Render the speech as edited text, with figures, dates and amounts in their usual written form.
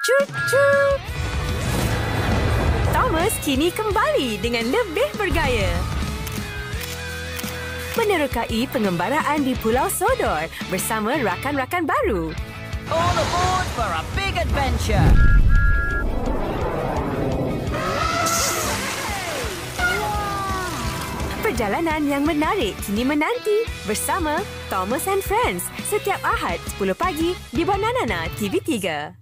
Cucu! Thomas kini kembali dengan lebih bergaya. Menerokai pengembaraan di Pulau Sodor bersama rakan-rakan baru. All aboard for a big adventure! Perjalanan yang menarik kini menanti bersama Thomas and Friends setiap Ahad 10 pagi di Banana TV3.